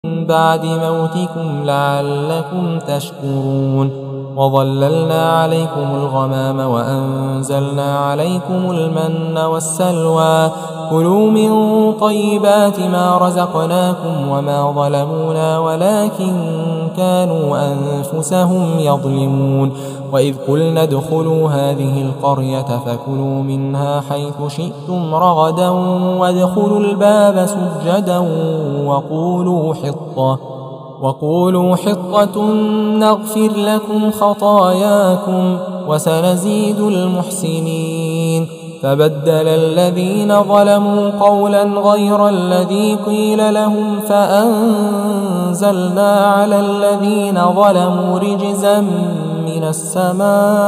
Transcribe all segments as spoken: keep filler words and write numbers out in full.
بعد موتكم لعلكم تشكرون وظللنا عليكم الغمام وأنزلنا عليكم المن والسلوى كلوا من طيبات ما رزقناكم وما ظلمونا ولكن كانوا أنفسهم يظلمون وإذ قلنا ادخلوا هذه القرية فكلوا منها حيث شئتم رغدا وادخلوا الباب سجدا وقولوا حطة وقولوا حطة نغفر لكم خطاياكم وسنزيد المحسنين فبدل الذين ظلموا قولا غير الذي قيل لهم فأنزلنا على الذين ظلموا رجزا من السماء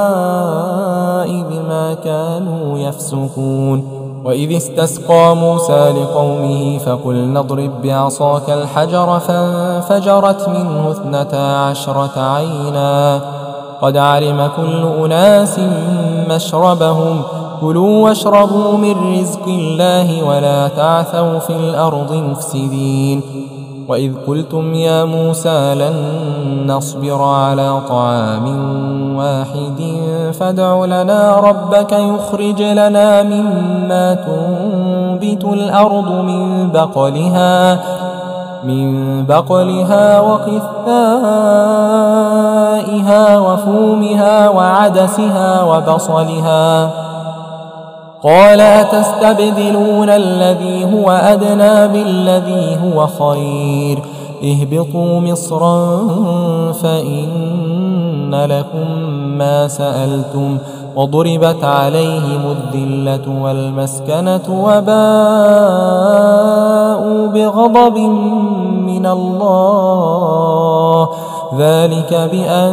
بما كانوا يفسقون وإذ استسقى موسى لقومه فقلنا اضرب بعصاك الحجر فانفجرت منه اثنتا عشرة عينا قد علم كل أناس مشربهم كلوا واشربوا من رزق الله ولا تعثوا في الأرض مفسدين وإذ قلتم يا موسى لن نصبر على طعام واحد فادع لنا ربك يخرج لنا مما تنبت الأرض من بقلها من بقلها وقثائها وفومها وعدسها وبصلها قال أتستبدلون الذي هو أدنى بالذي هو خير اهبطوا مصرا فإن لكم ما سألتم وضربت عليهم الذلة والمسكنة وباءوا بغضب من الله ذلك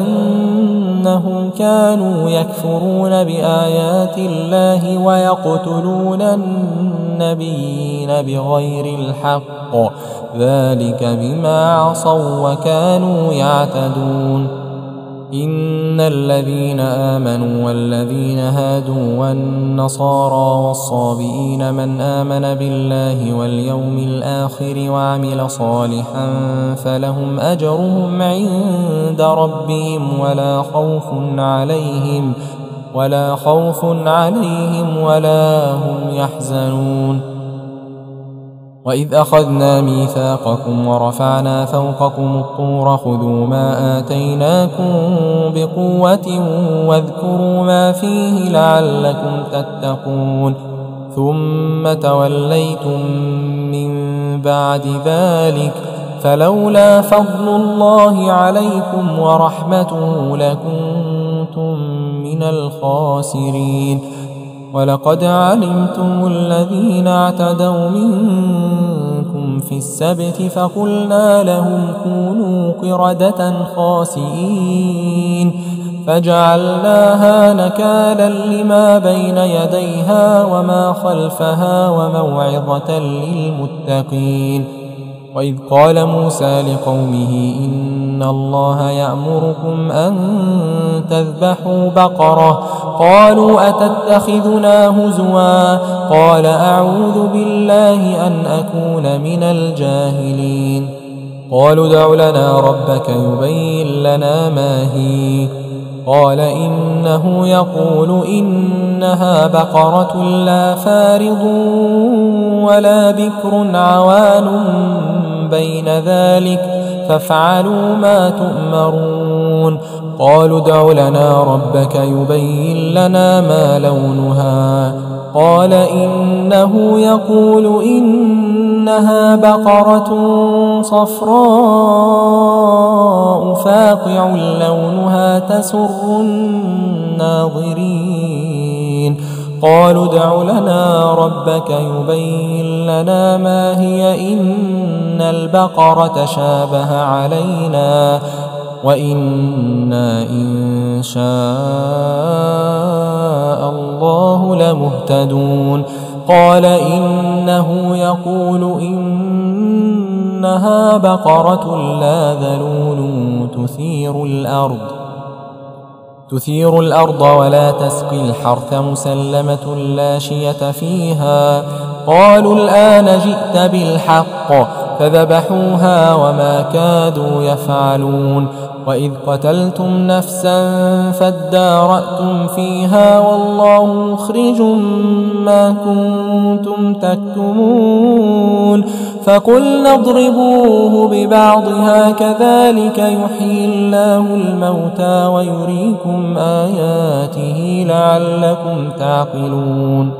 بأنهم كانوا يكفرون بآيات الله ويقتلون النبيين بغير الحق ذلك بما عصوا وكانوا يعتدون إن الذين آمنوا والذين هادوا والنصارى والصابئين من آمن بالله واليوم الآخر وعمل صالحا فلهم أجرهم عند ربهم ولا خوف عليهم ولا خوف عليهم ولا هم يحزنون وإذ أخذنا ميثاقكم ورفعنا فوقكم الطور خذوا ما آتيناكم بقوة واذكروا ما فيه لعلكم تتقون ثم توليتم من بعد ذلك فلولا فضل الله عليكم ورحمته لكنتم من الخاسرين ولقد علمتم الذين اعتدوا منكم في السبت فقلنا لهم كونوا قردة خاسئين فجعلناها نكالا لما بين يديها وما خلفها وموعظة للمتقين وإذ قال موسى لقومه إن الله يأمركم أن تذبحوا بقرة قالوا أتتخذنا هزوا قال أعوذ بالله أن أكون من الجاهلين قالوا ادع لنا ربك يبين لنا ما هي قال إنه يقول إنها بقرة لا فارض ولا بكر عوان بين ذلك فافعلوا ما تؤمرون قالوا ادع لنا ربك يبين لنا ما لونها قال إنه يقول إنها بقرة صفراء فاقع لونها تسر الناظرين قالوا ادع لنا ربك يبين لنا ما هي إن البقرة شابه علينا وإنا إن شاء الله لمهتدون قال إنه يقول إنها بقرة لا ذلول تثير الأرض تثير الأرض ولا تسقي الحرث مسلمة لا شية فيها قالوا الآن جئت بالحق فذبحوها وما كادوا يفعلون. وإذ قتلتم نفسا فادارأتم فيها والله مخرج ما كنتم تكتمون فقلنا اضربوه ببعضها كذلك يحيي الله الموتى ويريكم آياته لعلكم تعقلون.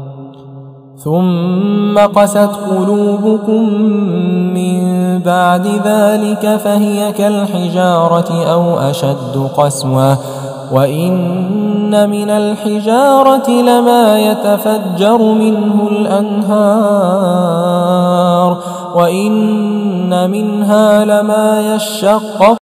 ثم قست قلوبكم من بعد ذلك فهي كالحجارة أو أشد قسوة وإن من الحجارة لما يتفجر منه الأنهار وإن منها لما يشقق